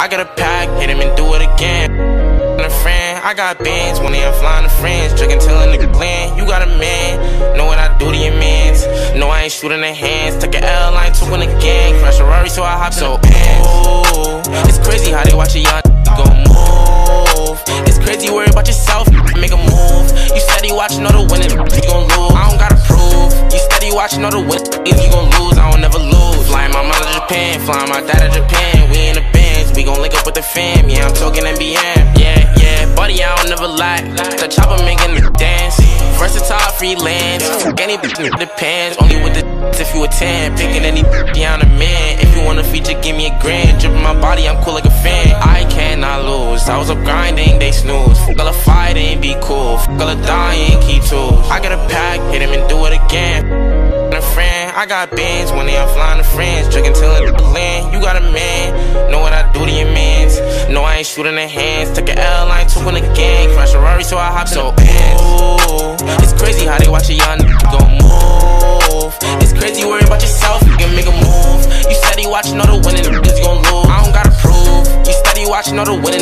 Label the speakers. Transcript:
Speaker 1: I got a pack, hit him and do it again. A friend, I got bands, when I'm flying to friends, drinking till a nigga gland. You got a man, know what I do to your mans. No, I ain't shooting the hands, took an L, I ain't talking the gang. Crash a Rari, so I hop so ooh, it's crazy how they watch a young gon' move. It's crazy worry about yourself, make a move. You steady watching all the winners, you gon' lose. I don't gotta prove. You steady watching all the winners, if you gon' lose, I don't never lose. Flying my mother to Japan, flying my dad to Japan. We in the bands, we gon' link up with the fam. Yeah, I'm talking NBM. Yeah, buddy, I don't never lie. The chopper making the dance. Versatile freelance. Any depends. Only with the if you attend. Picking any down a man. If you want a feature, give me a grand. Dripping my body, I'm cool like a fan. I cannot lose. I was up grinding, they snooze. Fuck all the fighting, be cool. Fuck all the dying, keep tools. I got a pack, hit him and do it again. A friend, I got bands when I'm flying to friends, drinking till a nigga land. You got a man, know what I do to your mans. No, I ain't shooting the hands, took an L, I ain't talking the gang. Crash a Rari, so I hop so ooh, it's crazy how they watch a young nigga gon' move. It's crazy worry about yourself, you can make a move. You steady watching all the winning, niggas gon' lose. I don't gotta prove. You steady watching all the winning.